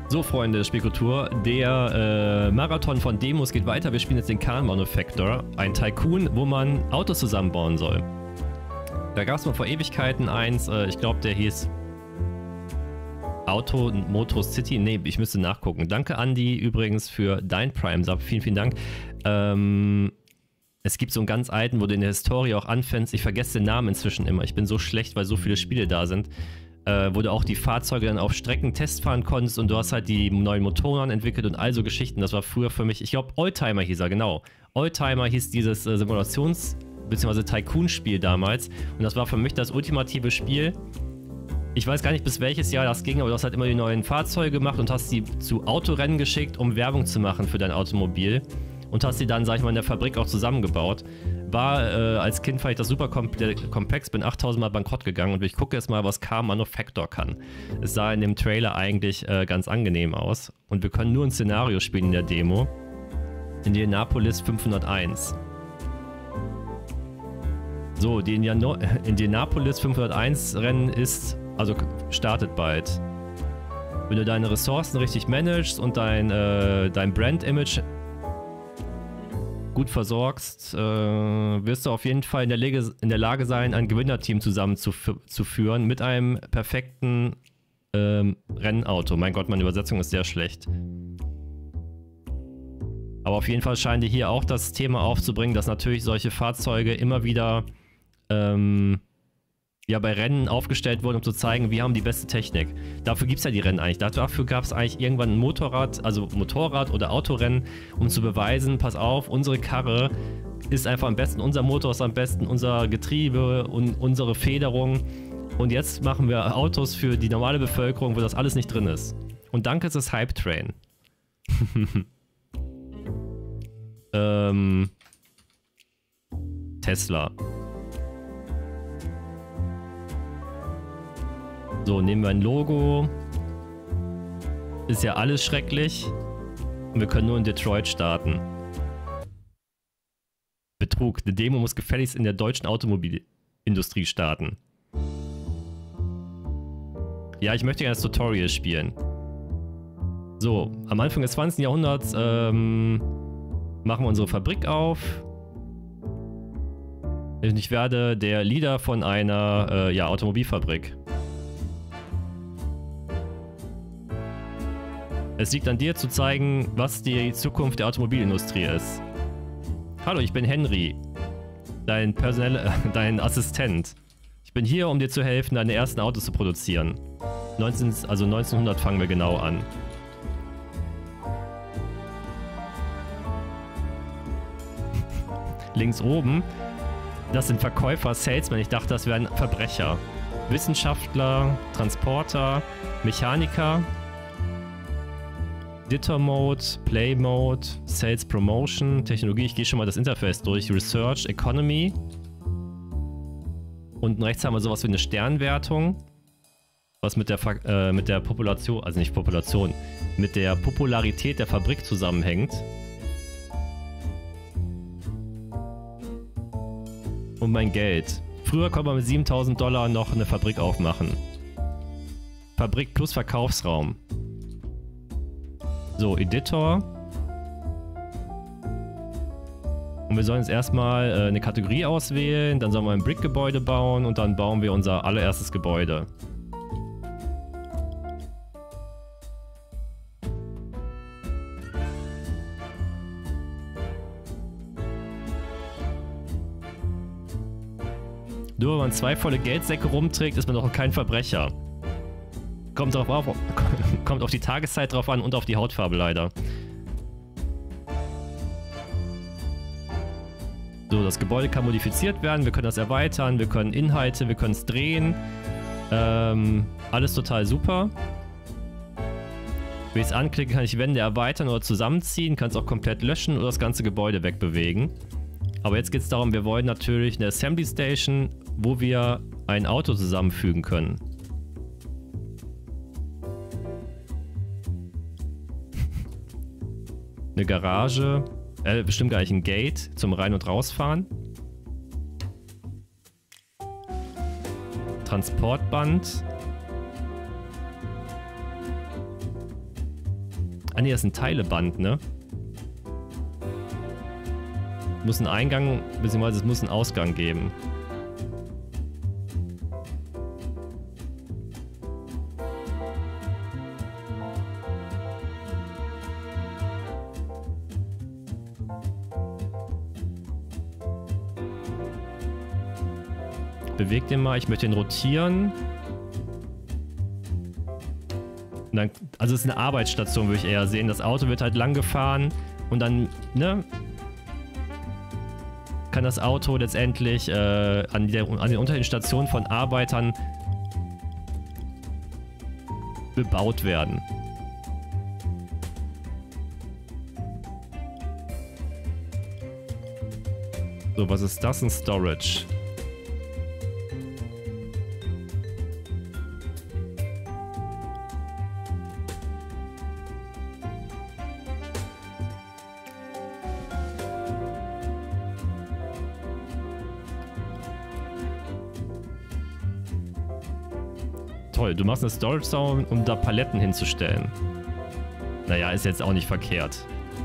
So, Freunde der Spielkultur, der Marathon von Demos geht weiter. Wir spielen jetzt den Car Manufactor, ein Tycoon, wo man Autos zusammenbauen soll. Da gab es mal vor Ewigkeiten eins, ich glaube, der hieß Auto Motor City. Ne, ich müsste nachgucken. Danke, Andi, übrigens für dein Prime-Sub. Vielen, vielen Dank. Es gibt so einen ganz alten, wo du in der Historie auch anfängst. Ich vergesse den Namen inzwischen immer. Ich bin so schlecht, weil so viele Spiele da sind. Wo du auch die Fahrzeuge dann auf Strecken testfahren konntest und du hast halt die neuen Motoren entwickelt und all so Geschichten. Das war früher für mich, ich glaube Oldtimer hieß er, genau. Oldtimer hieß dieses Simulations- bzw. Tycoon-Spiel damals und das war für mich das ultimative Spiel. Ich weiß gar nicht, bis welches Jahr das ging, aber du hast halt immer die neuen Fahrzeuge gemacht und hast die zu Autorennen geschickt, um Werbung zu machen für dein Automobil und hast die dann, sag ich mal, in der Fabrik auch zusammengebaut. War, als Kind fand ich das super komplex, bin 8000 Mal bankrott gegangen und ich gucke jetzt mal, was Car Manufactor kann. Es sah in dem Trailer eigentlich ganz angenehm aus und wir können nur ein Szenario spielen in der Demo. Indianapolis 501. So, die Indianapolis 501 Rennen ist, also startet bald. Wenn du deine Ressourcen richtig managst und dein Brand-Image gut versorgst, wirst du auf jeden Fall in der Lage sein, ein Gewinnerteam zusammenzuführen mit einem perfekten Rennauto. Mein Gott, meine Übersetzung ist sehr schlecht. Aber auf jeden Fall scheinen die hier auch das Thema aufzubringen, dass natürlich solche Fahrzeuge immer wieder ja, bei Rennen aufgestellt wurden, um zu zeigen, wir haben die beste Technik. Dafür gibt es ja die Rennen eigentlich. Dafür gab es eigentlich irgendwann ein Motorrad oder Autorennen, um zu beweisen, pass auf, unsere Karre ist einfach am besten, unser Motor ist am besten, unser Getriebe und unsere Federung. Und jetzt machen wir Autos für die normale Bevölkerung, wo das alles nicht drin ist. Und danke ist das Hype Train. Tesla. So, nehmen wir ein Logo. Ist ja alles schrecklich. Und wir können nur in Detroit starten. Betrug. Eine Demo muss gefälligst in der deutschen Automobilindustrie starten. Ja, ich möchte gerne das Tutorial spielen. So, am Anfang des 20. Jahrhunderts machen wir unsere Fabrik auf. Und ich werde der Leader von einer Automobilfabrik. Es liegt an dir zu zeigen, was die Zukunft der Automobilindustrie ist. Hallo, ich bin Henry, dein Assistent. Ich bin hier, um dir zu helfen, deine ersten Autos zu produzieren. 1900 fangen wir genau an. Links oben, das sind Verkäufer, Salesmen. Ich dachte, das wären Verbrecher. Wissenschaftler, Transporter, Mechaniker. Editor Mode, Play Mode, Sales Promotion, Technologie, ich gehe schon mal das Interface durch, Research, Economy. Unten rechts haben wir sowas wie eine Sternwertung, was mit der Population, also nicht Population, mit der Popularität der Fabrik zusammenhängt. Und mein Geld. Früher konnte man mit 7000 $ noch eine Fabrik aufmachen. Fabrik plus Verkaufsraum. So, Editor. Und wir sollen jetzt erstmal eine Kategorie auswählen, dann sollen wir ein Brick-Gebäude bauen und dann bauen wir unser allererstes Gebäude. Nur wenn man 2 volle Geldsäcke rumträgt, ist man doch kein Verbrecher. Kommt auf die Tageszeit drauf an und auf die Hautfarbe leider. So, das Gebäude kann modifiziert werden, wir können das erweitern, wir können Inhalte, wir können es drehen. Alles total super. Wenn ich es anklicke, kann ich Wände erweitern oder zusammenziehen, kann es auch komplett löschen oder das ganze Gebäude wegbewegen. Aber jetzt geht es darum, wir wollen natürlich eine Assembly Station, wo wir ein Auto zusammenfügen können. Eine Garage, bestimmt gar nicht ein Gate zum Rein- und Rausfahren. Transportband. Ah ne, das ist ein Teileband, ne? Muss einen Eingang, beziehungsweise es muss einen Ausgang geben. Beweg den mal, ich möchte ihn rotieren. Und dann, also es ist eine Arbeitsstation, würde ich eher sehen. Das Auto wird halt lang gefahren und dann, ne, kann das Auto letztendlich an den unteren Stationen von Arbeitern bebaut werden. So, was ist das? Ein Storage. Toll, du machst eine Storage Zone, um da Paletten hinzustellen. Naja, ist jetzt auch nicht verkehrt.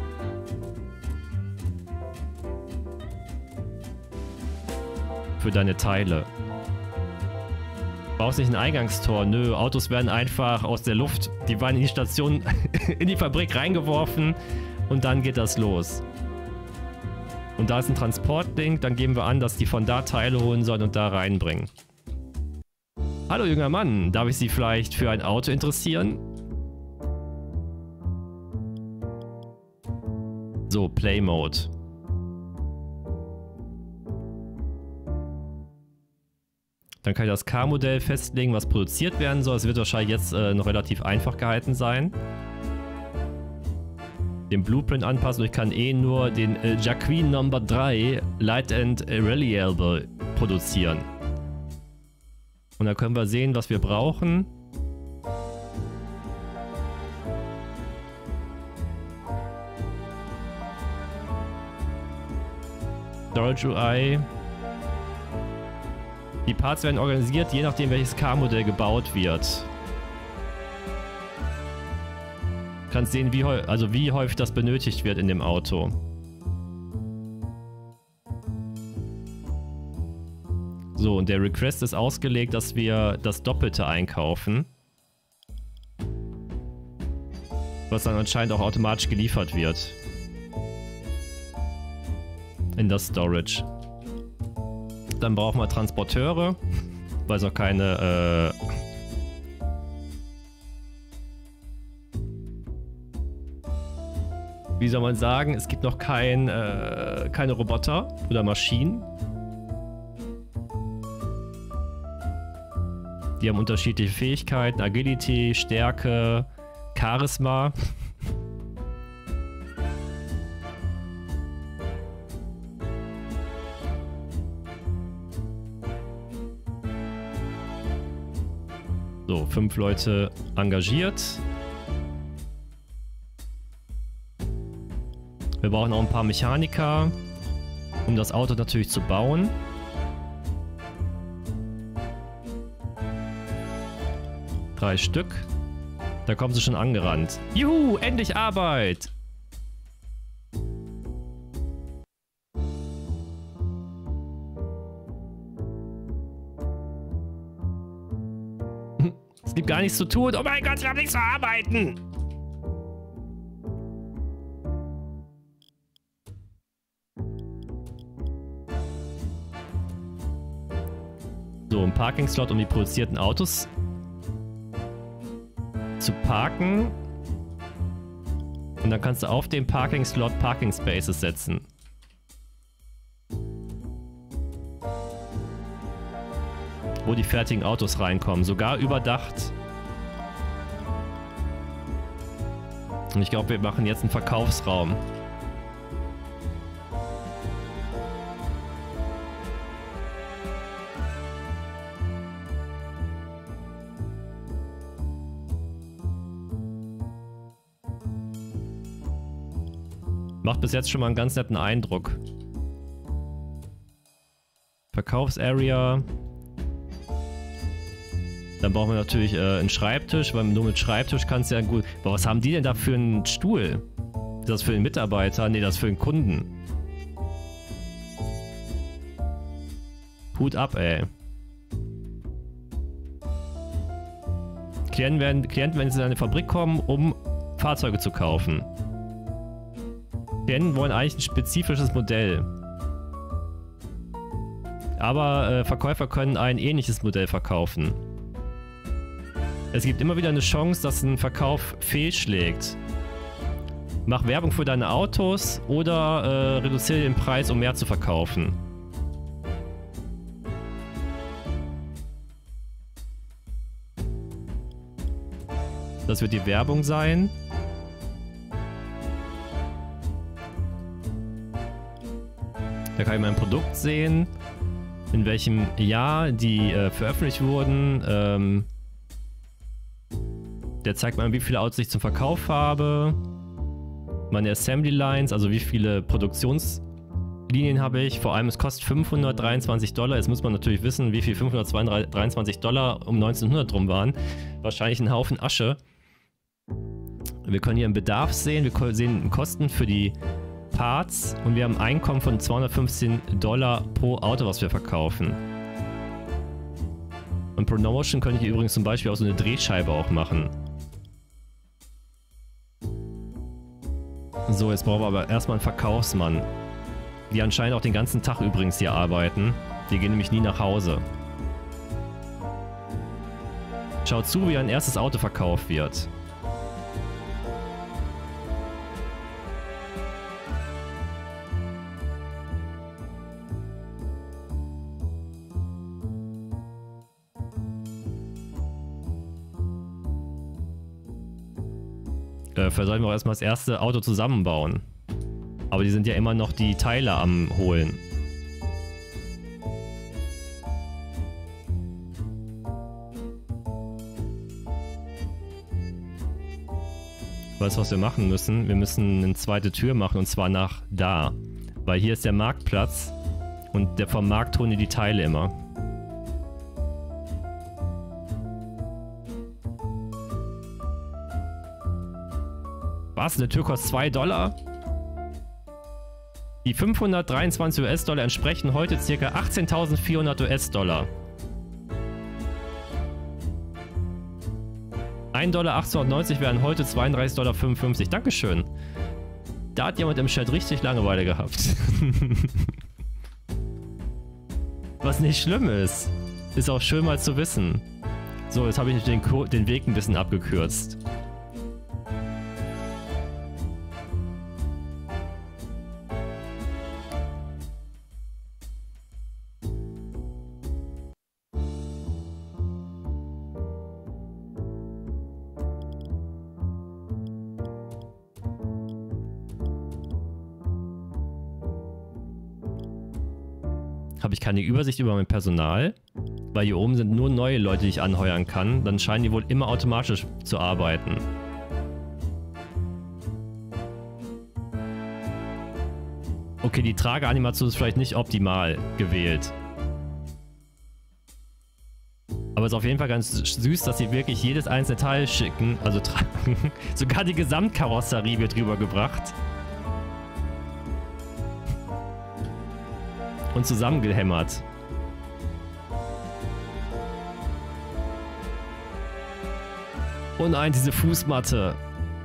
Für deine Teile. Du brauchst nicht ein Eingangstor. Nö, Autos werden einfach aus der Luft, die waren in die Station, in die Fabrik reingeworfen und dann geht das los. Und da ist ein Transportlink, dann geben wir an, dass die von da Teile holen sollen und da reinbringen. Hallo junger Mann, darf ich Sie vielleicht für ein Auto interessieren? So, Play Mode. Dann kann ich das Car-Modell festlegen, was produziert werden soll. Es wird wahrscheinlich jetzt noch relativ einfach gehalten sein. Den Blueprint anpassen und ich kann eh nur den Jacquin Number 3 Light and Reliable produzieren. Und da können wir sehen, was wir brauchen. Storage UI. Die Parts werden organisiert, je nachdem welches Car-Modell gebaut wird. Du kannst sehen, wie häufig das benötigt wird in dem Auto. So, und der Request ist ausgelegt, dass wir das Doppelte einkaufen. Was dann anscheinend auch automatisch geliefert wird. In das Storage. Dann brauchen wir Transporteure, weil es noch keine... wie soll man sagen? Es gibt noch keine Roboter oder Maschinen. Die haben unterschiedliche Fähigkeiten, Agility, Stärke, Charisma. So, 5 Leute engagiert. Wir brauchen auch ein paar Mechaniker, um das Auto natürlich zu bauen. Drei Stück. Da kommen sie schon angerannt. Juhu, endlich Arbeit! Es gibt gar nichts zu tun. Oh mein Gott, ich habe nichts zu arbeiten! So, ein Parking-Slot, um die produzierten Autos zu parken. Und dann kannst du auf dem Parking-Slot Parking Spaces setzen. Wo die fertigen Autos reinkommen. Sogar überdacht. Und ich glaube, wir machen jetzt einen Verkaufsraum. Macht bis jetzt schon mal einen ganz netten Eindruck. Verkaufsarea. Dann brauchen wir natürlich einen Schreibtisch, weil nur mit Schreibtisch kannst du ja gut... Aber was haben die denn da für einen Stuhl? Ist das für den Mitarbeiter? Ne, das ist für den Kunden. Hut ab, ey. Klienten, wenn sie in eine Fabrik kommen, um Fahrzeuge zu kaufen. Klienten wollen eigentlich ein spezifisches Modell. Aber Verkäufer können ein ähnliches Modell verkaufen. Es gibt immer wieder eine Chance, dass ein Verkauf fehlschlägt. Mach Werbung für deine Autos oder reduziere den Preis, um mehr zu verkaufen. Das wird die Werbung sein. Da kann ich mein Produkt sehen, in welchem Jahr die veröffentlicht wurden. Der zeigt mir, wie viele Autos ich zum Verkauf habe. Meine Assembly Lines, also wie viele Produktionslinien habe ich. Vor allem, es kostet $523. Jetzt muss man natürlich wissen, wie viel $523 um 1900 drum waren. Wahrscheinlich ein Haufen Asche. Wir können hier einen Bedarf sehen. Wir sehen Kosten für die Parts. Und wir haben ein Einkommen von $215 pro Auto, was wir verkaufen. Und Promotion könnte ich übrigens zum Beispiel auch so eine Drehscheibe auch machen. So, jetzt brauchen wir aber erstmal einen Verkaufsmann. Die anscheinend auch den ganzen Tag übrigens hier arbeiten. Die gehen nämlich nie nach Hause. Schaut zu, wie ein erstes Auto verkauft wird. Vielleicht sollten wir auch erstmal das erste Auto zusammenbauen. Aber die sind ja immer noch die Teile am Holen. Weißt du, was wir machen müssen? Wir müssen eine zweite Tür machen und zwar nach da. Weil hier ist der Marktplatz und vom Markt holen die Teile immer. Was? Eine Tür kostet $2? Die 523 US-Dollar entsprechen heute ca. 18.400 US-Dollar. $1,890 wären heute $32,55. Dankeschön. Da hat jemand im Chat richtig Langeweile gehabt. Was nicht schlimm ist. Ist auch schön mal zu wissen. So, jetzt habe ich den Weg ein bisschen abgekürzt. Habe ich keine Übersicht über mein Personal, weil hier oben sind nur neue Leute, die ich anheuern kann. Dann scheinen die wohl immer automatisch zu arbeiten. Okay, die Trageanimation ist vielleicht nicht optimal gewählt. Aber es ist auf jeden Fall ganz süß, dass sie wirklich jedes einzelne Teil schicken, also tragen. Sogar die Gesamtkarosserie wird rübergebracht. Und zusammengehämmert. Oh nein, diese Fußmatte.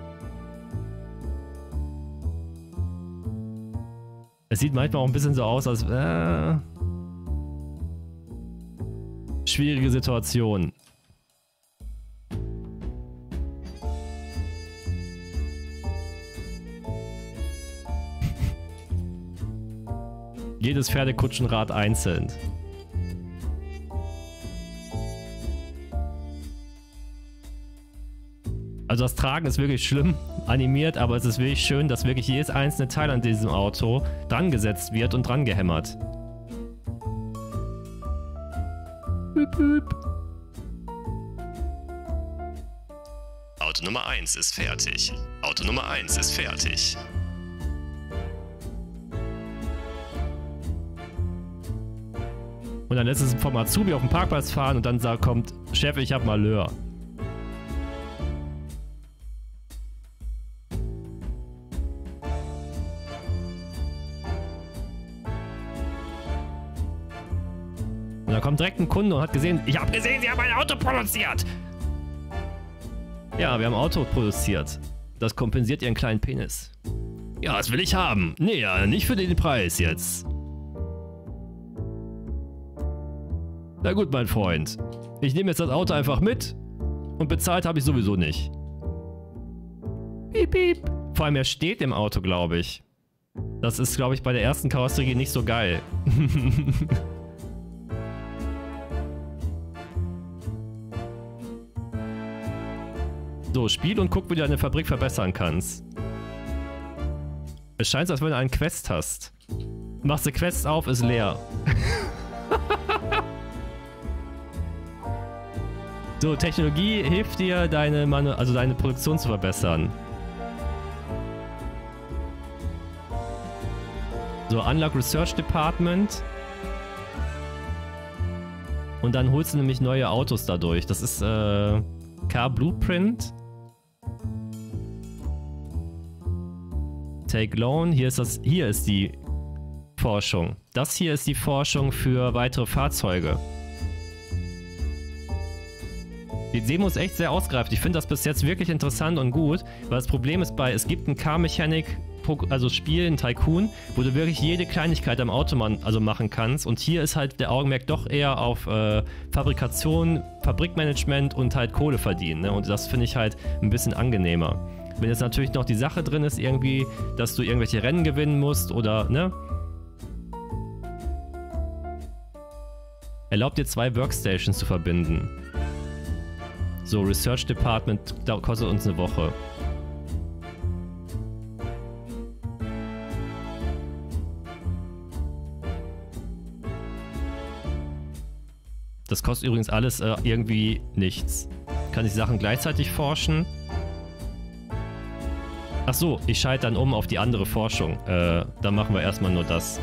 Es sieht manchmal auch ein bisschen so aus, als... schwierige Situation. Jedes Pferdekutschenrad einzeln. Also das Tragen ist wirklich schlimm animiert, aber es ist wirklich schön, dass wirklich jedes einzelne Teil an diesem Auto dran gesetzt wird und dran gehämmert. Büp, büp. Auto Nummer 1 ist fertig. Auto Nummer 1 ist fertig. Und dann lässt es vom Azubi auf dem Parkplatz fahren und dann kommt, Chef, ich hab Malheur. Und dann kommt direkt ein Kunde und hat gesehen, ich habe gesehen, Sie haben ein Auto produziert. Ja, wir haben ein Auto produziert. Das kompensiert Ihren kleinen Penis. Ja, das will ich haben. Nee, ja, nicht für den Preis jetzt. Na gut, mein Freund. Ich nehme jetzt das Auto einfach mit und bezahlt habe ich sowieso nicht. Piep, piep. Vor allem, er steht im Auto, glaube ich. Das ist, glaube ich, bei der ersten Karosserie nicht so geil. So, spiel und guck, wie du deine Fabrik verbessern kannst. Es scheint so, als wenn du einen Quest hast. Machst du Quest auf, ist leer. So, Technologie hilft dir, deine Produktion zu verbessern. So, Unlock Research Department. Und dann holst du nämlich neue Autos dadurch. Das ist Car Blueprint. Take Loan. Hier ist die Forschung. Das hier ist die Forschung für weitere Fahrzeuge. Die Demo ist echt sehr ausgereift. Ich finde das bis jetzt wirklich interessant und gut, weil das Problem ist es gibt ein Car-Mechanik, also Spiel, ein Tycoon, wo du wirklich jede Kleinigkeit am Auto machen kannst, und hier ist halt der Augenmerk doch eher auf Fabrikation, Fabrikmanagement und halt Kohle verdienen, ne? Und das finde ich halt ein bisschen angenehmer. Wenn jetzt natürlich noch die Sache drin ist irgendwie, dass du irgendwelche Rennen gewinnen musst oder, ne? Erlaubt dir 2 Workstations zu verbinden. So, Research Department kostet uns eine Woche. Das kostet übrigens alles irgendwie nichts. Kann ich Sachen gleichzeitig forschen? Ach so, ich schalte dann um auf die andere Forschung. Dann machen wir erstmal nur das.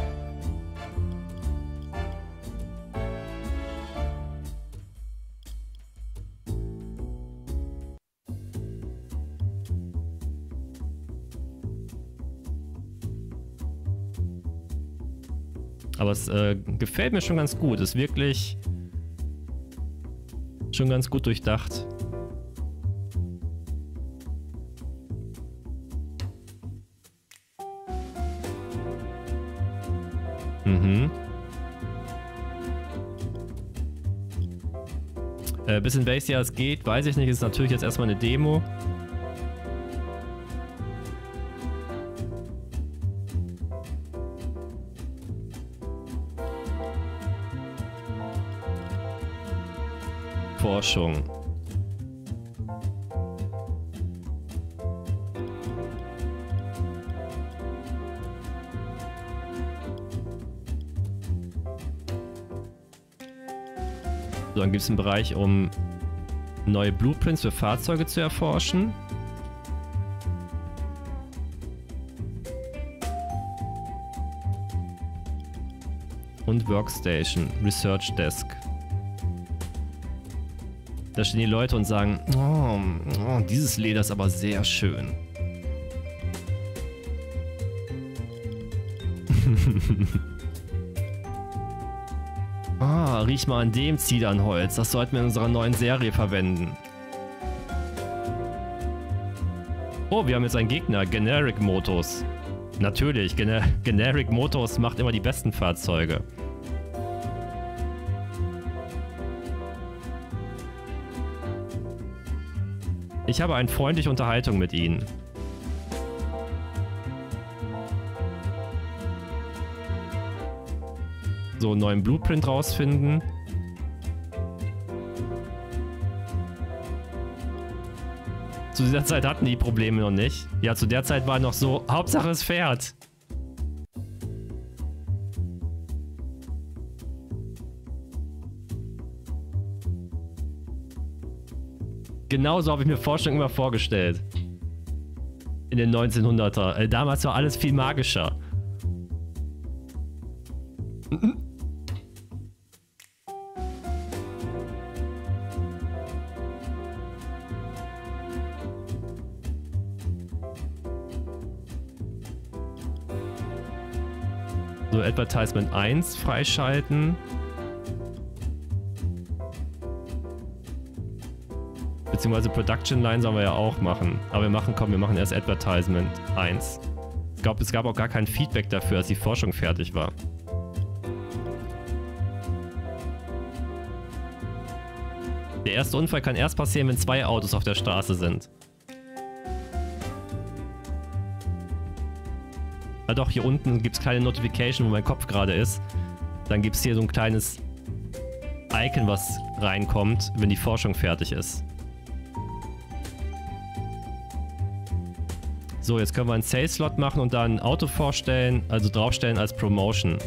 Aber es gefällt mir schon ganz gut. Ist wirklich schon ganz gut durchdacht. Mhm. Bis in welches Jahr es geht, weiß ich nicht. Ist natürlich jetzt erstmal eine Demo. Forschung. So, dann gibt es einen Bereich, um neue Blueprints für Fahrzeuge zu erforschen. Und Workstation, Research Desk. Da stehen die Leute und sagen, oh, dieses Leder ist aber sehr schön. Riech mal an dem Zedernholz. Das sollten wir in unserer neuen Serie verwenden. Oh, wir haben jetzt einen Gegner. Generic Motors. Natürlich, Generic Motors macht immer die besten Fahrzeuge. Ich habe eine freundliche Unterhaltung mit ihnen. So, einen neuen Blueprint rausfinden. Zu dieser Zeit hatten die Probleme noch nicht. Ja, zu der Zeit war noch so, Hauptsache es fährt. Genauso habe ich mir Forschung immer vorgestellt. In den 1900er. Damals war alles viel magischer. So, Advertisement 1 freischalten. Beziehungsweise Production Line sollen wir ja auch machen. Aber wir machen erst Advertisement 1. Ich glaube, es gab auch gar kein Feedback dafür, als die Forschung fertig war. Der erste Unfall kann erst passieren, wenn 2 Autos auf der Straße sind. Ah doch, hier unten gibt es kleine Notification, wo mein Kopf gerade ist. Dann gibt es hier so ein kleines Icon, was reinkommt, wenn die Forschung fertig ist. So, jetzt können wir einen Sales-Slot machen und dann ein Auto vorstellen, also draufstellen als Promotion.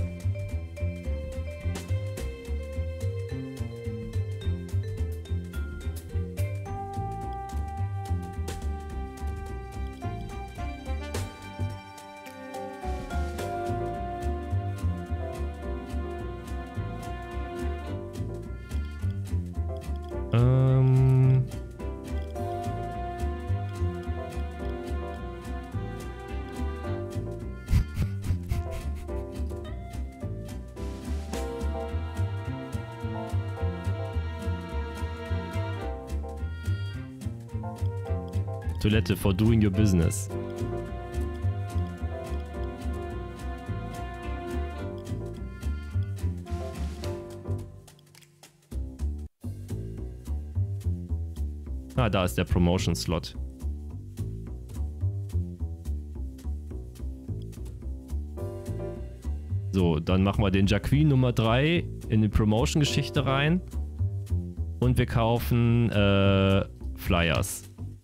Toilette for doing your business. Ah, da ist der Promotion-Slot. So, dann machen wir den Jacqueline Nummer 3 in die Promotion-Geschichte rein. Und wir kaufen Flyers.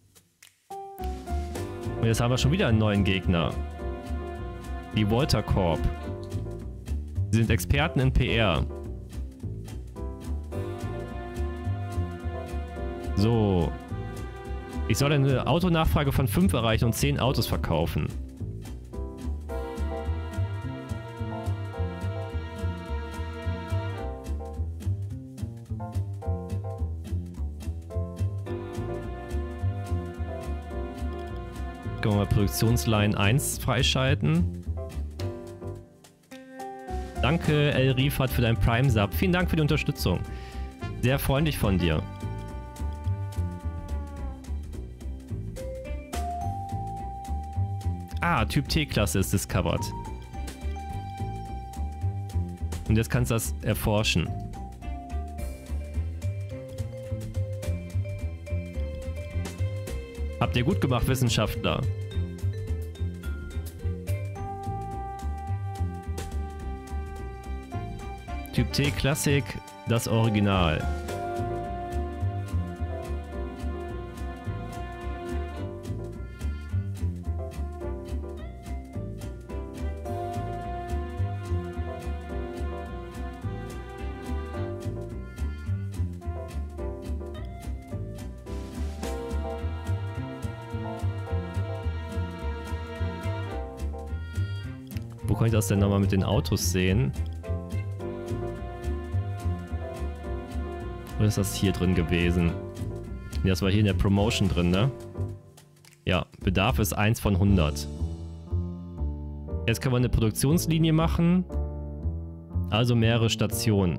Und jetzt haben wir schon wieder einen neuen Gegner. Die Walter Corp. Sie sind Experten in PR. So. Ich soll eine Autonachfrage von 5 erreichen und 10 Autos verkaufen. Können wir mal Produktionsline 1 freischalten. Danke, El Rifat, für dein Prime-Sub. Vielen Dank für die Unterstützung. Sehr freundlich von dir. Ah, Typ T-Klasse ist discovered. Und jetzt kannst du das erforschen. Habt ihr gut gemacht, Wissenschaftler. Typ T Classic, das Original. Wo kann ich das denn nochmal mit den Autos sehen? Oder ist das hier drin gewesen? Nee, das war hier in der Promotion drin, ne? Ja, Bedarf ist 1 von 100. Jetzt können wir eine Produktionslinie machen. Also mehrere Stationen.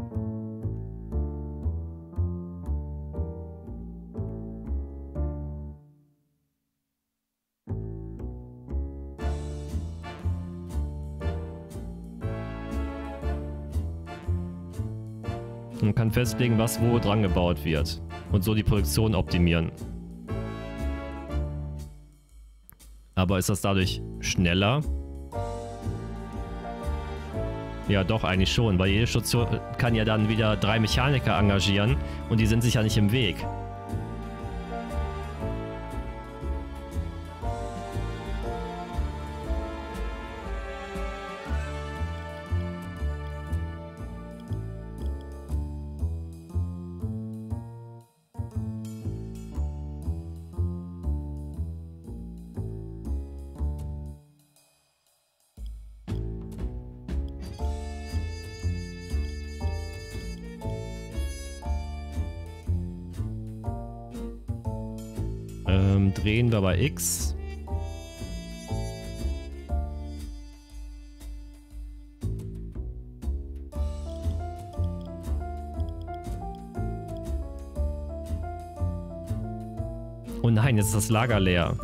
Man kann festlegen, was wo dran gebaut wird und so die Produktion optimieren. Aber ist das dadurch schneller? Ja, doch, eigentlich schon, weil jede Station kann ja dann wieder 3 Mechaniker engagieren und die sind sich ja nicht im Weg. Drehen wir bei X. nein, jetzt ist das Lager leer.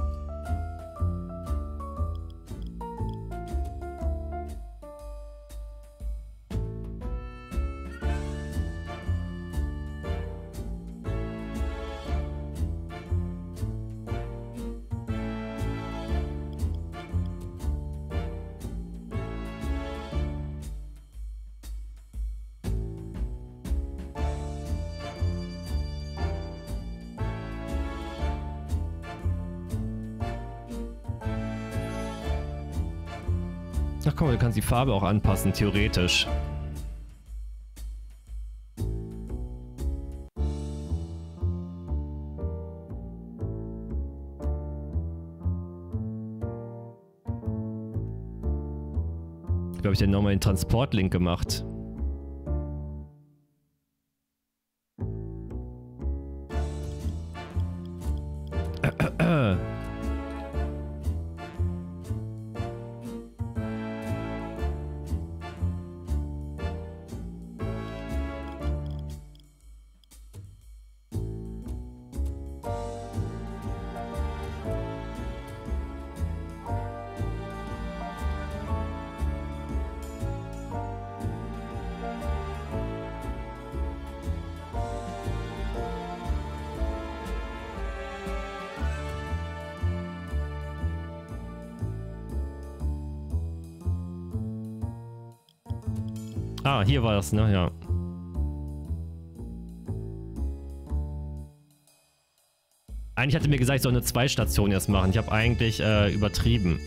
Ach komm, du kannst die Farbe auch anpassen, theoretisch. Wie habe ich denn nochmal den Transportlink gemacht? Ah, hier war das, ne? Ja. Eigentlich hatte mir gesagt, ich soll eine 2-Station jetzt machen. Ich habe eigentlich übertrieben.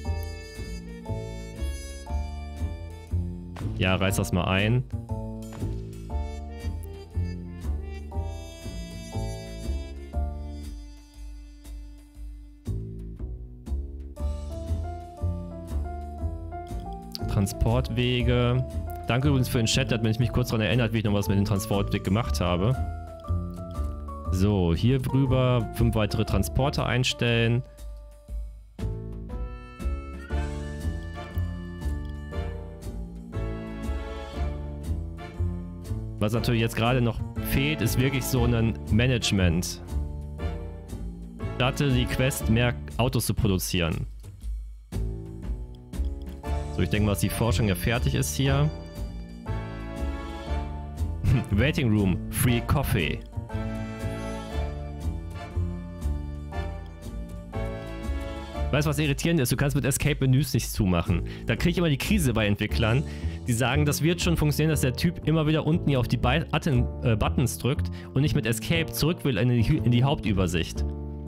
Ja, reiß das mal ein. Transportwege. Danke übrigens für den Chat, der hat mich kurz daran erinnert, wie ich noch was mit dem Transportweg gemacht habe. So, hier rüber 5 weitere Transporter einstellen. Was natürlich jetzt gerade noch fehlt, ist wirklich so ein Management. Starte die Quest, mehr Autos zu produzieren. So, ich denke mal, dass die Forschung ja fertig ist hier. Waiting Room, Free Coffee. Weißt du, was irritierend ist? Du kannst mit Escape-Menüs nichts zumachen. Da kriege ich immer die Krise bei Entwicklern, die sagen, das wird schon funktionieren, dass der Typ immer wieder unten hier auf die Buttons drückt und nicht mit Escape zurück will in die Hauptübersicht.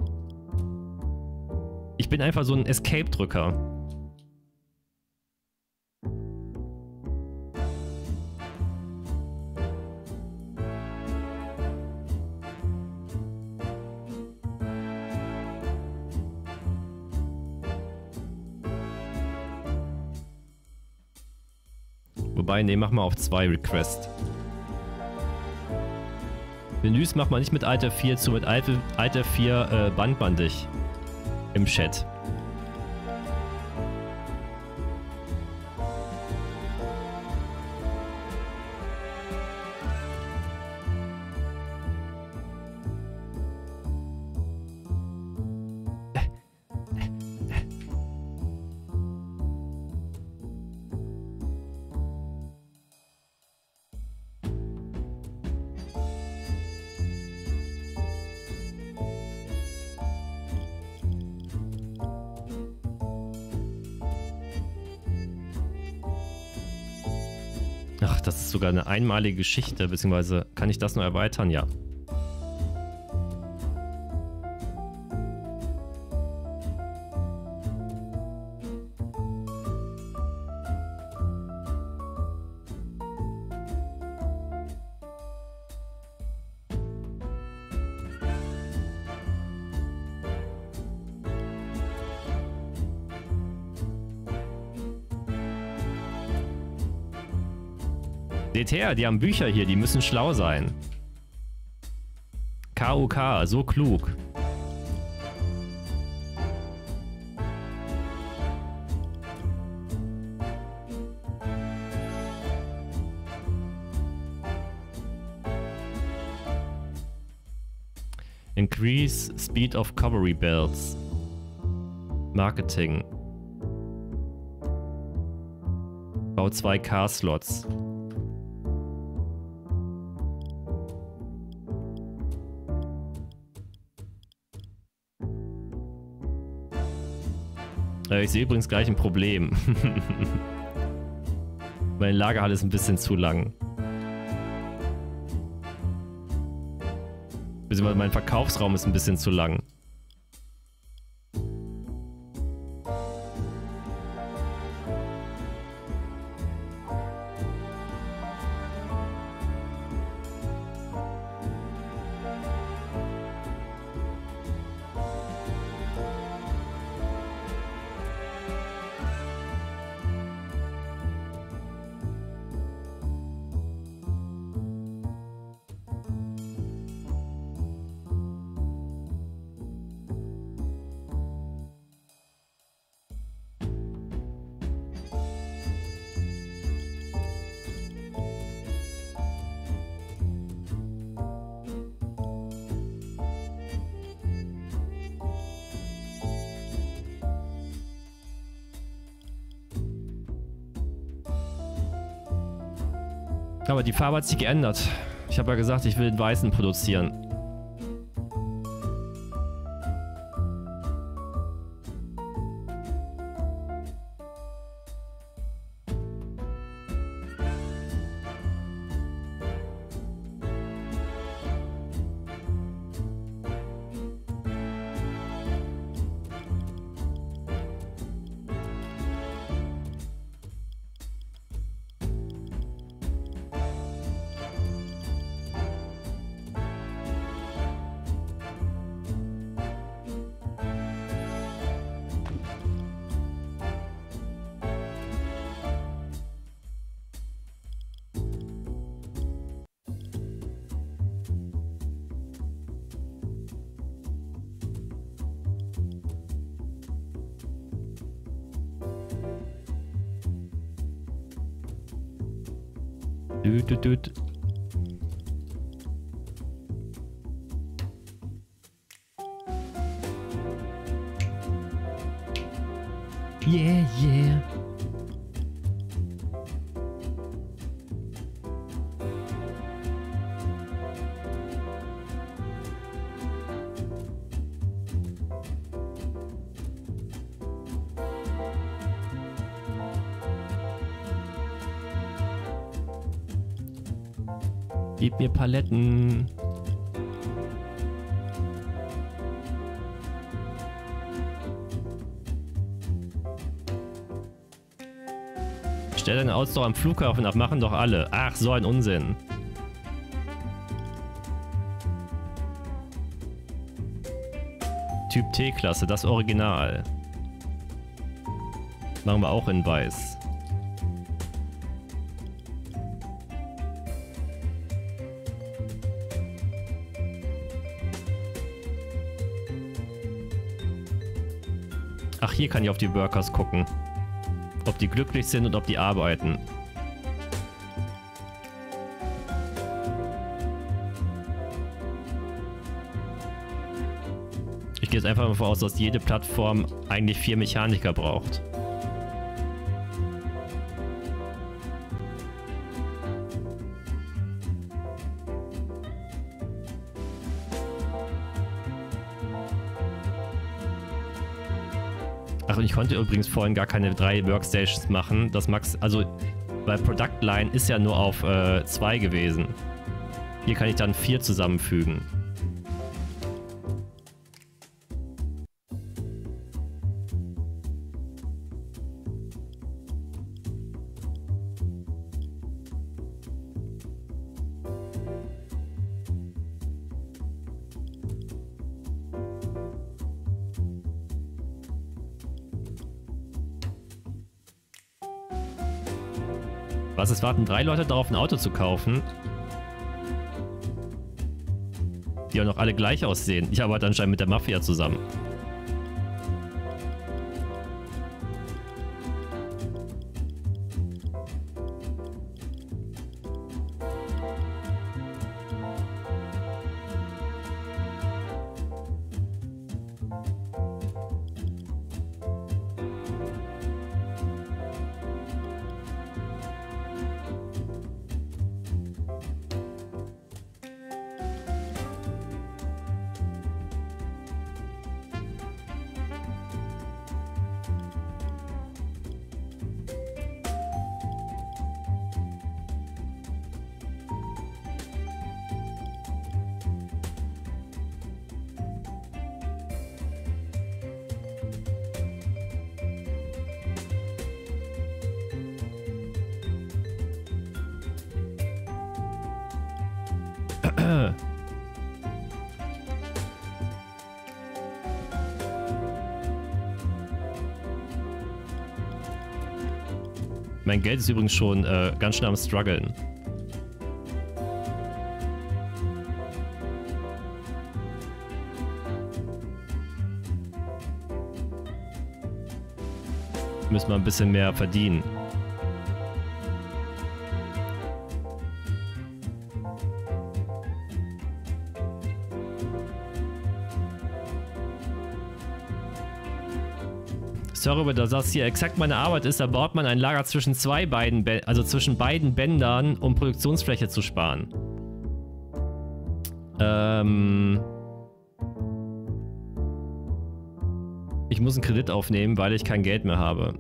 Ich bin einfach so ein Escape-Drücker. Wobei, ne, mach mal auf 2 Request. Menüs mach mal nicht mit Alt F4 zu, mit Alt F4 bannt man dich im Chat. Ach, das ist sogar eine einmalige Geschichte, beziehungsweise kann ich das nur erweitern? Ja. Seht her, die haben Bücher hier, die müssen schlau sein. KUK, so klug. Increase speed of cavalry belts. Marketing. Bau 2 Car-Slots. Ich sehe übrigens gleich ein Problem. Meine Lagerhalle ist ein bisschen zu lang. Beziehungsweise mein Verkaufsraum ist ein bisschen zu lang. Aber die Farbe hat sich geändert. Ich habe ja gesagt, ich will den weißen produzieren. Düt. Yeah, yeah. Gib mir Paletten. Stell dein Auto doch am Flughafen ab, machen doch alle. Ach, so ein Unsinn. Typ T-Klasse, das Original. Machen wir auch in weiß. Ach, hier kann ich auf die Workers gucken. Ob die glücklich sind und ob die arbeiten. Ich gehe jetzt einfach davon aus, dass jede Plattform eigentlich 4 Mechaniker braucht. Ach, und ich konnte übrigens vorhin gar keine 3 Workstations machen. Das Max, also, weil Product Line ist ja nur auf 2 gewesen. Hier kann ich dann 4 zusammenfügen. Was, es warten 3 Leute darauf, ein Auto zu kaufen? Die auch noch alle gleich aussehen. Ich arbeite anscheinend mit der Mafia zusammen. Mein Geld ist übrigens schon ganz schön am struggeln. Müssen wir ein bisschen mehr verdienen. Sorry, da das hier exakt meine Arbeit ist, da baut man ein Lager zwischen zwischen beiden Bändern, um Produktionsfläche zu sparen. Ich muss einen Kredit aufnehmen, weil ich kein Geld mehr habe.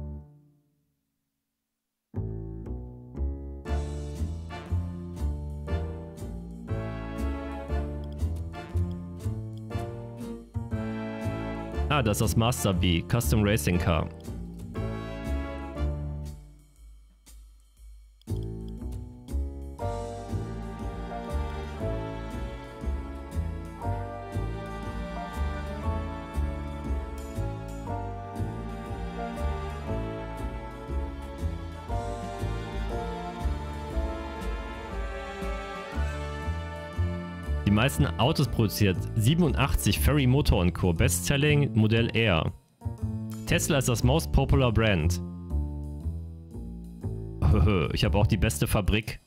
Ah, das ist das Master B, Custom Racing Car. Die meisten Autos produziert. 87 Ferry Motor Co. Bestselling Modell R. Tesla ist das most popular brand. Ich habe auch die beste Fabrik.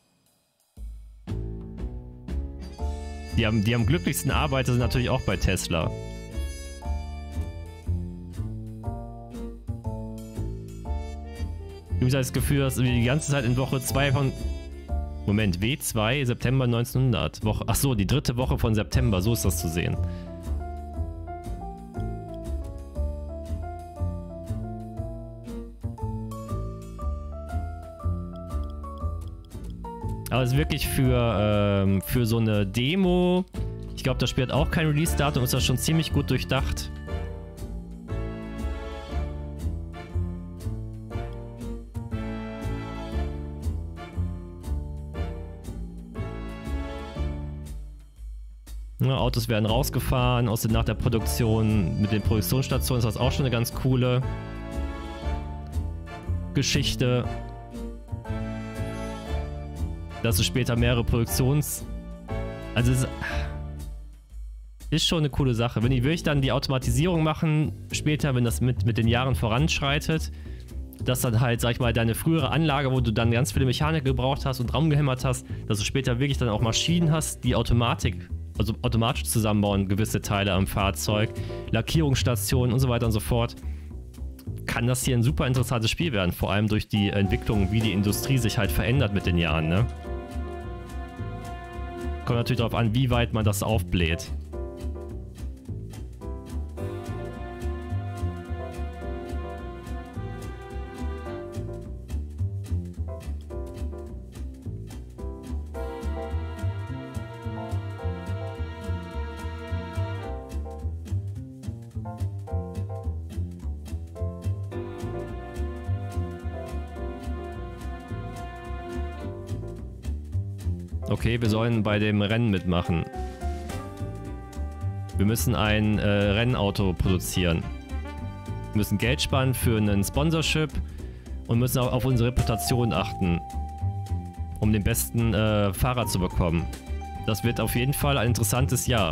Die am glücklichsten Arbeiter sind natürlich auch bei Tesla. Ich habe das Gefühl, dass wir die ganze Zeit in Woche 2 von... Moment, W2, September 1900. Achso, die dritte Woche von September, so ist das zu sehen. Aber es ist wirklich für so eine Demo. Ich glaube, das Spiel hat auch kein Release-Datum, ist das schon ziemlich gut durchdacht. Ja, Autos werden rausgefahren, nach der Produktion, mit den Produktionsstationen ist das auch schon eine ganz coole Geschichte. Dass es später mehrere Also es ist schon eine coole Sache. Wenn die wirklich dann die Automatisierung machen, später, wenn das mit den Jahren voranschreitet, dass dann halt, sag ich mal, deine frühere Anlage, wo du dann ganz viele Mechanik gebraucht hast und rumgehämmert hast, dass du später wirklich dann auch Maschinen hast, die automatisch zusammenbauen, gewisse Teile am Fahrzeug, Lackierungsstationen und so weiter und so fort, kann das hier ein super interessantes Spiel werden, vor allem durch die Entwicklung, wie die Industrie sich halt verändert mit den Jahren, ne? Kommt natürlich darauf an, wie weit man das aufbläht. Okay, wir sollen bei dem Rennen mitmachen. Wir müssen ein Rennauto produzieren. Wir müssen Geld sparen für einen Sponsorship und müssen auch auf unsere Reputation achten, um den besten Fahrer zu bekommen. Das wird auf jeden Fall ein interessantes Jahr.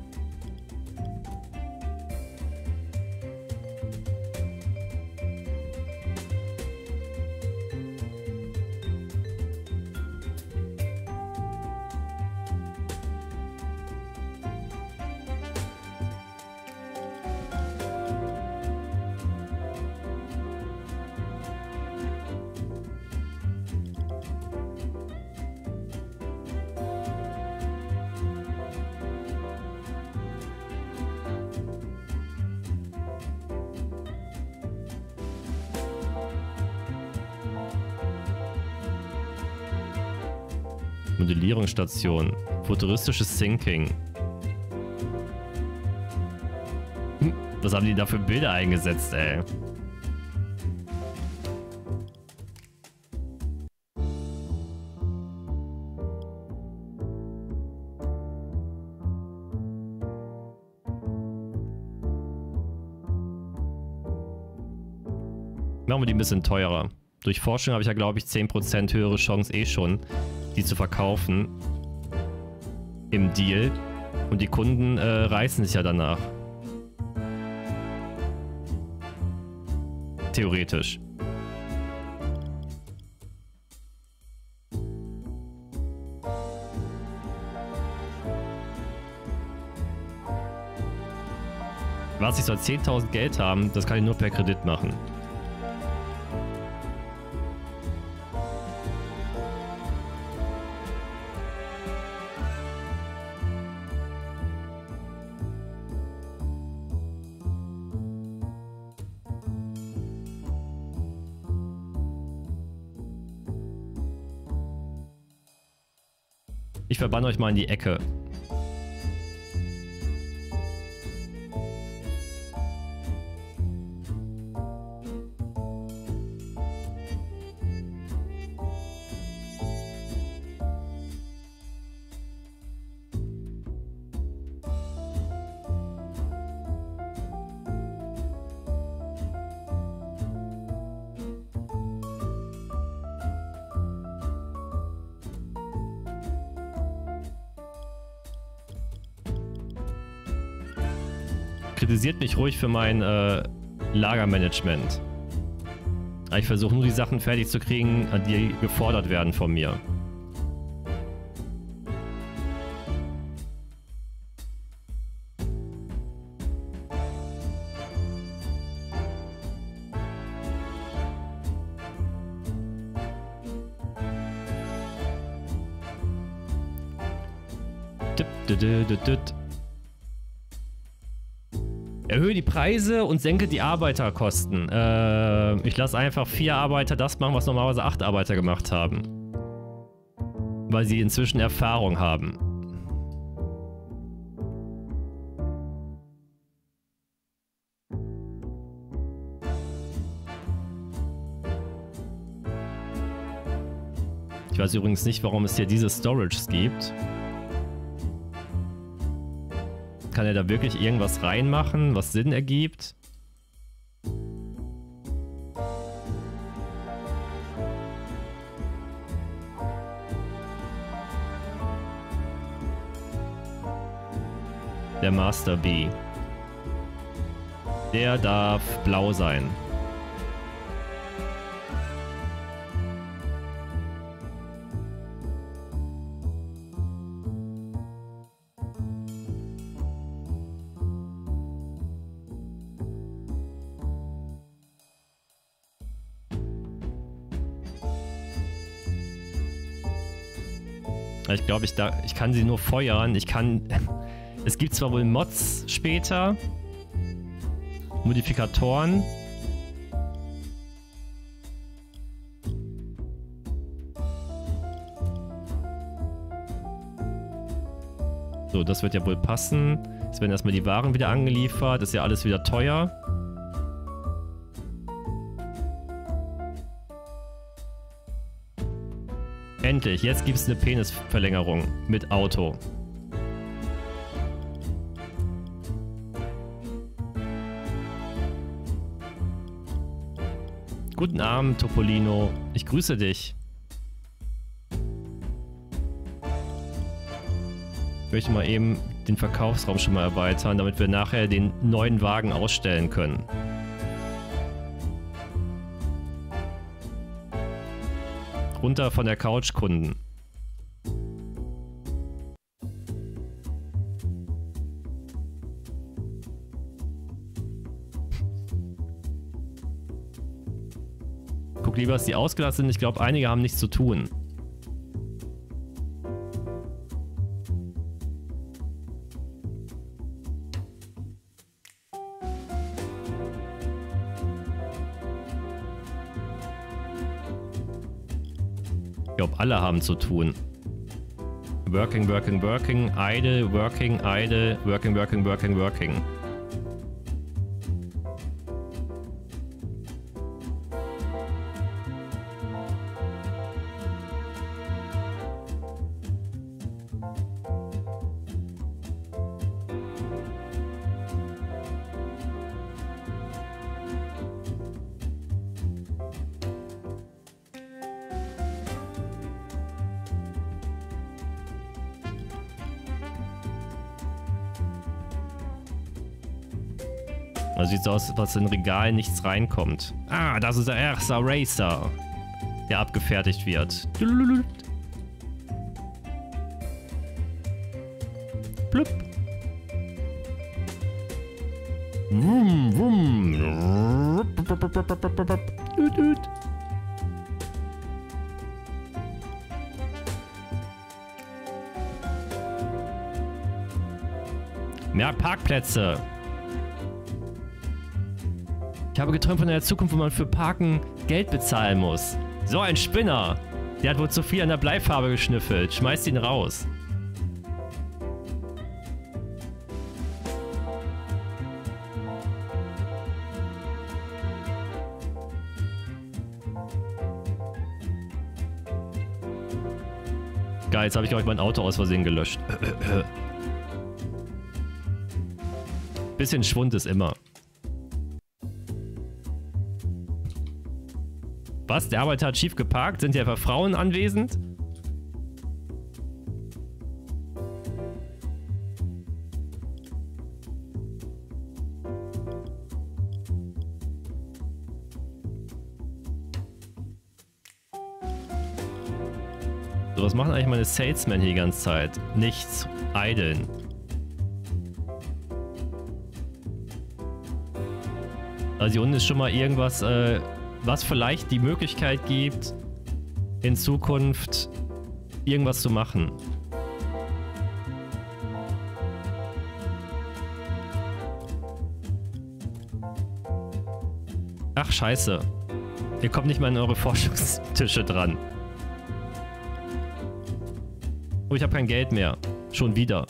Modellierungsstation. Futuristisches Thinking. Was haben die da für Bilder eingesetzt, ey? Machen wir die ein bisschen teurer. Durch Forschung habe ich ja, glaube ich, 10% höhere Chance eh schon, die zu verkaufen. Im Deal. Und die Kunden reißen sich ja danach. Theoretisch. Was, ich soll 10.000 Geld haben, das kann ich nur per Kredit machen. Ich verbanne euch mal in die Ecke. Kritisiert mich ruhig für mein Lagermanagement. Ich versuche nur die Sachen fertig zu kriegen, die gefordert werden von mir. Erhöhe die Preise und senke die Arbeiterkosten. Ich lasse einfach 4 Arbeiter das machen, was normalerweise 8 Arbeiter gemacht haben. Weil sie inzwischen Erfahrung haben. Ich weiß übrigens nicht, warum es hier diese Storages gibt. Kann er da wirklich irgendwas reinmachen, was Sinn ergibt? Der Master B. Der darf blau sein. Ich glaube, ich kann sie nur feuern. Es gibt zwar wohl Mods später. Modifikatoren. So, das wird ja wohl passen. Jetzt werden erstmal die Waren wieder angeliefert. Das ist ja alles wieder teuer. Endlich, jetzt gibt es eine Penisverlängerung mit Auto. Guten Abend, Topolino. Ich grüße dich. Ich möchte mal eben den Verkaufsraum schon mal erweitern, damit wir nachher den neuen Wagen ausstellen können. Runter von der Couch, Kunden. Guck lieber, dass die ausgelastet sind. Ich glaube, einige haben nichts zu tun. Ich glaube, alle haben zu tun. Working, working, working, idle, working, working, working, working. Also sieht so aus, was in Regalen nichts reinkommt. Ah, das ist der erste Racer, der abgefertigt wird. Blub. Wum, wum. Mehr Parkplätze. Ich habe geträumt von einer Zukunft, wo man für Parken Geld bezahlen muss. So ein Spinner. Der hat wohl zu viel an der Bleifarbe geschnüffelt. Schmeißt ihn raus. Geil, jetzt habe ich, glaube ich, mein Auto aus Versehen gelöscht. Bisschen Schwund ist immer. Was? Der Arbeiter hat schief geparkt? Sind hier etwa Frauen anwesend? So, was machen eigentlich meine Salesmen hier die ganze Zeit? Nichts. Eideln. Also hier unten ist schon mal irgendwas, was vielleicht die Möglichkeit gibt, in Zukunft irgendwas zu machen. Ach, scheiße. Ihr kommt nicht mal an eure Forschungstische dran. Oh, ich habe kein Geld mehr. Schon wieder.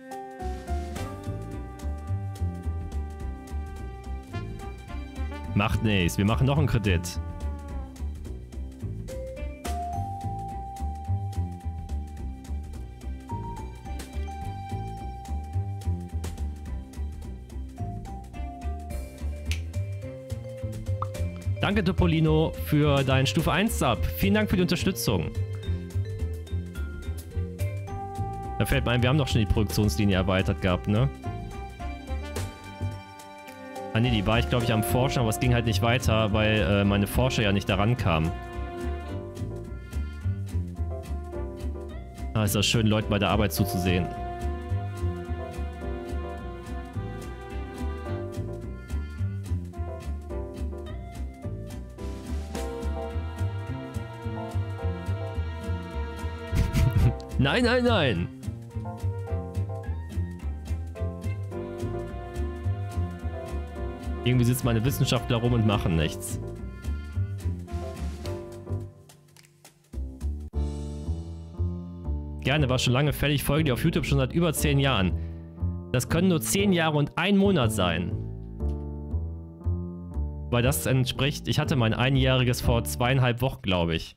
Macht nichts. Wir machen noch einen Kredit. Danke, Topolino, für deinen Stufe 1 Sub. Vielen Dank für die Unterstützung. Da fällt mir ein, wir haben doch schon die Produktionslinie erweitert gehabt, ne? Ah ne, die war ich, glaube ich, am Forschen, aber es ging halt nicht weiter, weil meine Forscher ja nicht daran kamen. Ah, ist das schön, Leuten bei der Arbeit zuzusehen. Nein, nein, nein! Irgendwie sitzen meine Wissenschaftler rum und machen nichts. Gerne, war schon lange fertig. Ich folge dir auf YouTube schon seit über 10 Jahren. Das können nur 10 Jahre und 1 Monat sein. Weil das entspricht, ich hatte mein einjähriges vor 2,5 Wochen, glaube ich.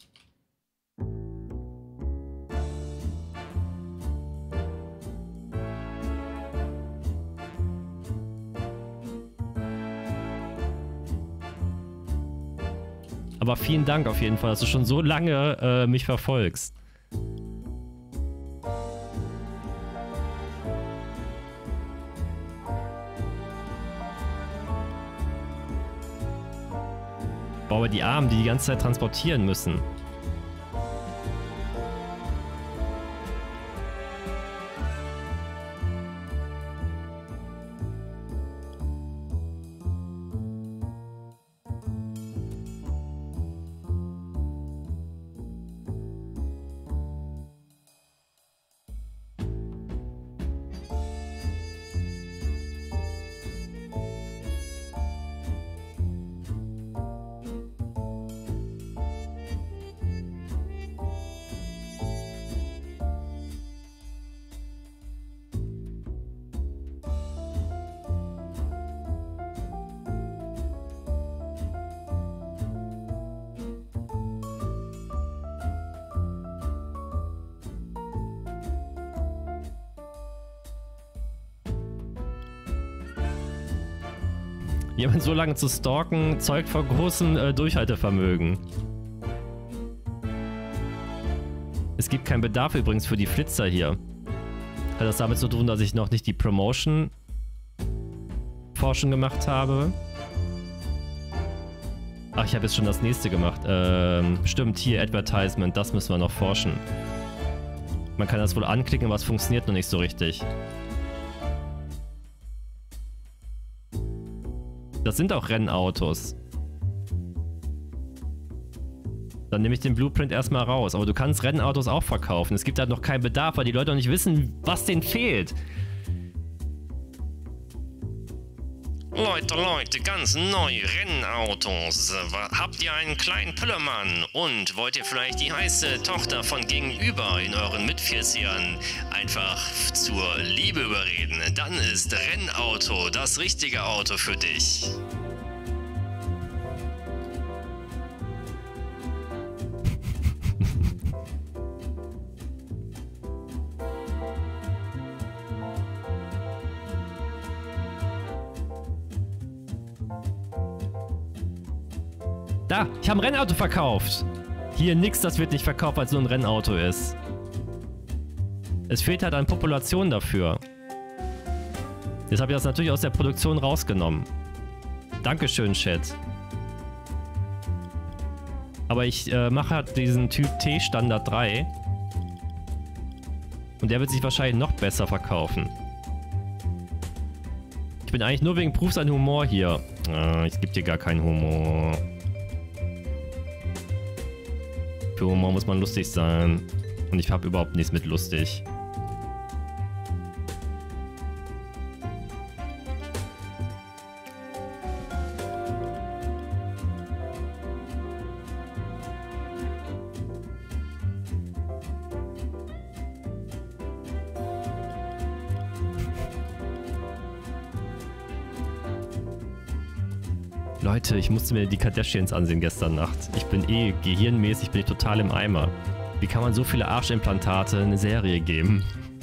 Aber vielen Dank auf jeden Fall, dass du schon so lange mich verfolgst. Boah, aber die Armen, die ganze Zeit transportieren müssen. Jemand so lange zu stalken, zeugt von großem Durchhaltevermögen. Es gibt keinen Bedarf übrigens für die Flitzer hier. Hat das damit zu tun, dass ich noch nicht die Promotion Forschung gemacht habe. Ach, ich habe jetzt schon das nächste gemacht. Stimmt, hier Advertisement, das müssen wir noch forschen. Man kann das wohl anklicken, aber es funktioniert noch nicht so richtig. Das sind auch Rennautos. Dann nehme ich den Blueprint erstmal raus. Aber du kannst Rennautos auch verkaufen. Es gibt halt noch keinen Bedarf, weil die Leute noch nicht wissen, was denen fehlt. Leute, ganz neue Rennautos. Habt ihr einen kleinen Pöllermann und wollt ihr vielleicht die heiße Tochter von gegenüber in euren Mit-40ern einfach zur Liebe überreden? Dann ist Rennauto das richtige Auto für dich. Da, ich habe ein Rennauto verkauft. Hier nix, das wird nicht verkauft, weil es nur ein Rennauto ist. Es fehlt halt an Population dafür. Jetzt habe ich das natürlich aus der Produktion rausgenommen. Dankeschön, Chat. Aber ich mache halt diesen Typ T Standard 3. Und der wird sich wahrscheinlich noch besser verkaufen. Ich bin eigentlich nur wegen Proof an Humor hier. Ich gebe dir gar keinen Humor. Für Humor muss man lustig sein. Und ich habe überhaupt nichts mit lustig. Leute, ich musste mir die Kardashians ansehen gestern Nacht. Ich bin gehirnmäßig bin ich total im Eimer. Wie kann man so viele Arschimplantate eine Serie geben?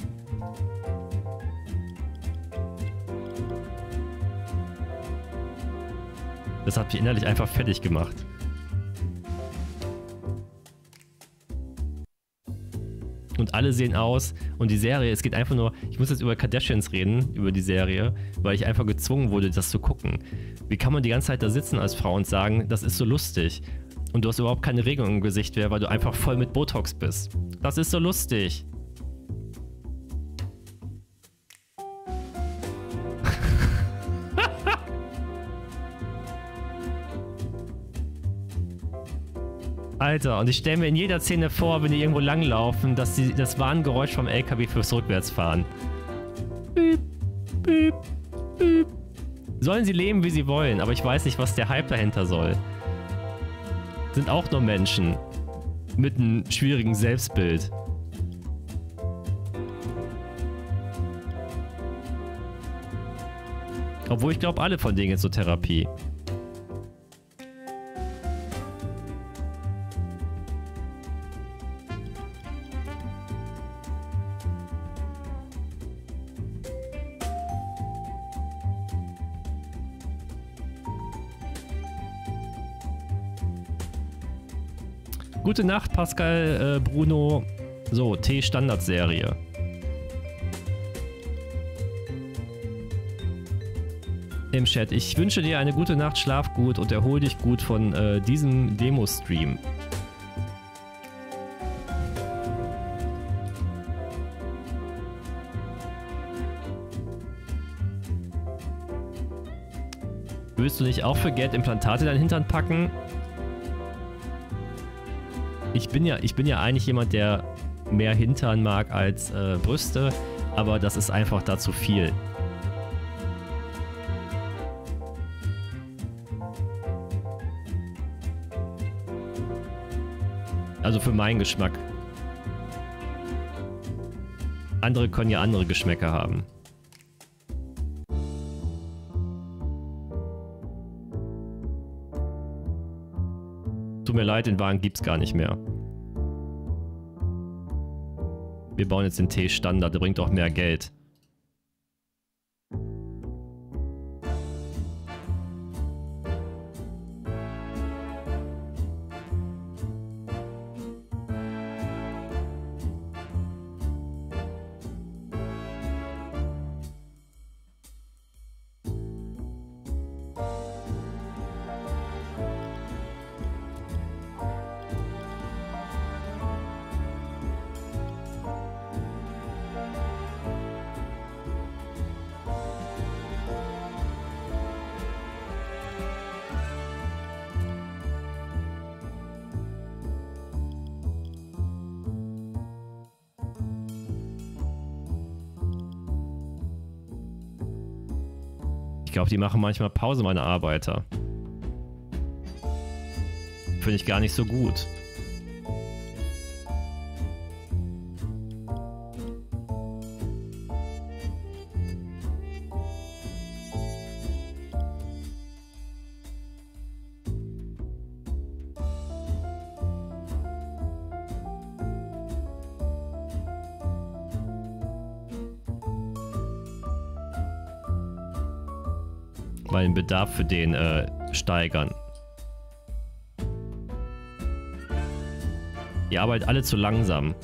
Das hat mich innerlich einfach fertig gemacht. Und alle sehen aus und die Serie, es geht einfach nur, ich muss jetzt über Kardashians reden, über die Serie, weil ich einfach gezwungen wurde, das zu gucken. Wie kann man die ganze Zeit da sitzen als Frau und sagen, das ist so lustig und du hast überhaupt keine Regung im Gesicht mehr, weil du einfach voll mit Botox bist. Das ist so lustig. Alter, und ich stelle mir in jeder Szene vor, wenn die irgendwo langlaufen, dass sie das Warngeräusch vom LKW fürs Rückwärtsfahren. Piep, piep, piep. Sollen sie leben, wie sie wollen, aber ich weiß nicht, was der Hype dahinter soll. Sind auch nur Menschen. Mit einem schwierigen Selbstbild. Obwohl ich glaube, alle von denen gehen zur Therapie. Gute Nacht, Pascal, Bruno. So, T-Standard-Serie. Im Chat. Ich wünsche dir eine gute Nacht, schlaf gut und erhol dich gut von diesem Demo-Stream. Willst du nicht auch für Geld Implantate in deinen Hintern packen? Ich bin ja eigentlich jemand, der mehr Hintern mag als Brüste, aber das ist einfach da zu viel. Also für meinen Geschmack. Andere können ja andere Geschmäcker haben. Tut mir leid, den Wagen gibt's gar nicht mehr. Wir bauen jetzt den T-Standard, der bringt auch mehr Geld. glaube, die machen manchmal Pause, meine Arbeiter. Finde ich gar nicht so gut. Mal den Bedarf für den steigern. Ihr arbeitet alle zu langsam.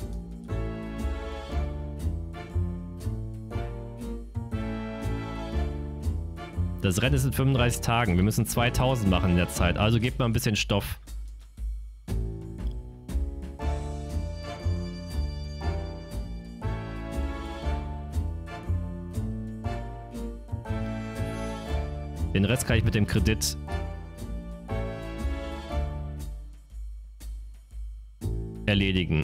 Das Rennen ist in 35 Tagen. Wir müssen 2000 machen in der Zeit. Also gebt mal ein bisschen Stoff. Den Rest kann ich mit dem Kredit erledigen.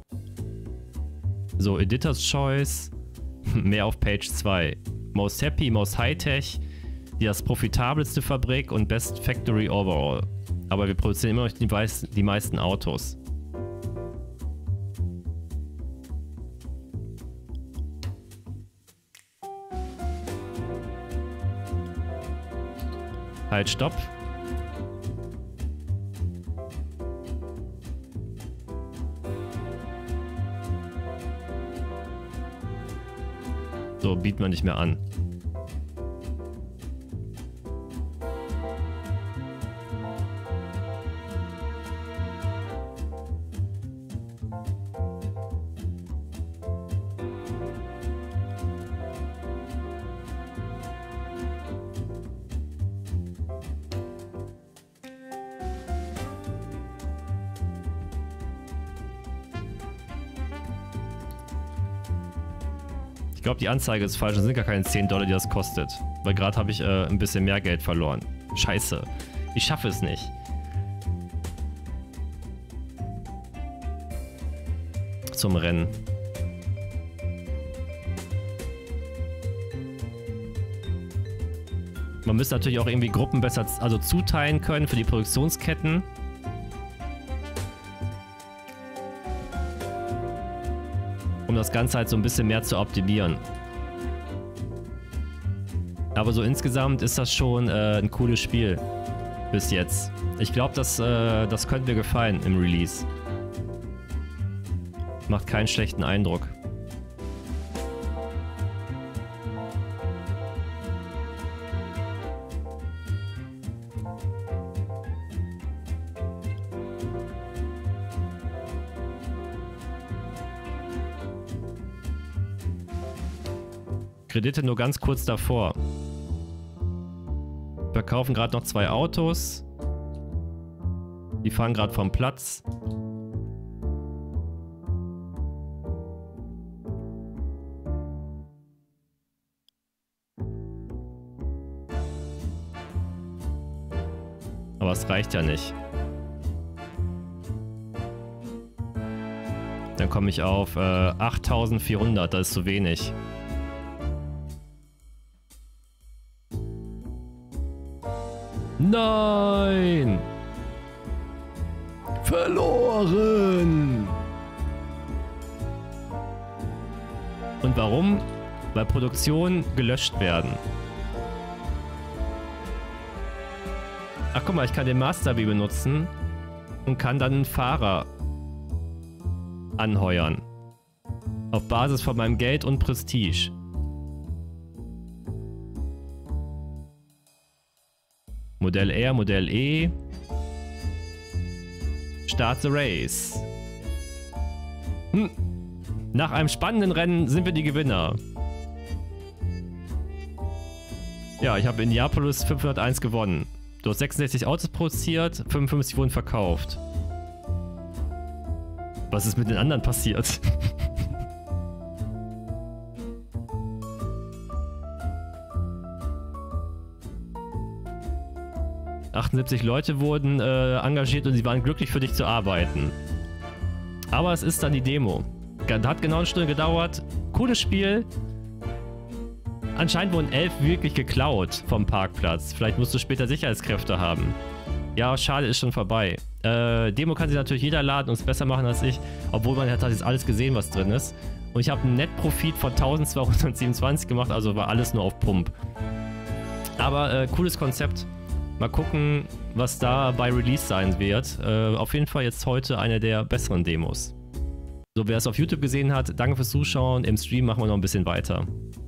So, Editor's Choice. Mehr auf Page 2. Most Happy, Most High-Tech. Das profitabelste Fabrik und Best Factory Overall. Aber wir produzieren immer noch die meisten Autos. Halt, stopp. So, bieten wir nicht mehr an. Ich glaube, die Anzeige ist falsch. Das sind gar keine 10 $, die das kostet. Weil gerade habe ich ein bisschen mehr Geld verloren. Scheiße. Ich schaffe es nicht. Zum Rennen. Man müsste natürlich auch irgendwie Gruppen besser zuteilen können für die Produktionsketten. Um das Ganze halt so ein bisschen mehr zu optimieren. Aber so insgesamt ist das schon ein cooles Spiel. Bis jetzt. Ich glaube, das könnte mir gefallen im Release. Macht keinen schlechten Eindruck. Kredite nur ganz kurz davor. Wir verkaufen gerade noch 2 Autos. Die fahren gerade vom Platz. Aber es reicht ja nicht. Dann komme ich auf 8400, das ist zu wenig. Nein! Verloren! Und warum? Weil Produktionen gelöscht werden. Ach guck mal, ich kann den Master Bee benutzen und kann dann einen Fahrer anheuern. Auf Basis von meinem Geld und Prestige. Modell R, Modell E. Start the Race. Nach einem spannenden Rennen sind wir die Gewinner. Ja, ich habe in Indianapolis 501 gewonnen. Du hast 66 Autos produziert, 55 wurden verkauft. Was ist mit den anderen passiert? 78 Leute wurden engagiert und sie waren glücklich für dich zu arbeiten. Aber es ist dann die Demo. Hat genau eine Stunde gedauert. Cooles Spiel. Anscheinend wurden 11 wirklich geklaut vom Parkplatz. Vielleicht musst du später Sicherheitskräfte haben. Ja, schade, ist schon vorbei. Demo kann sich natürlich jeder laden und es besser machen als ich, obwohl man hat jetzt alles gesehen, was drin ist. Und ich habe einen Netprofit von 1227 gemacht, also war alles nur auf Pump. Aber cooles Konzept. Mal gucken, was da bei Release sein wird. Auf jeden Fall jetzt heute eine der besseren Demos. So, wer es auf YouTube gesehen hat, danke fürs Zuschauen. Im Stream machen wir noch ein bisschen weiter.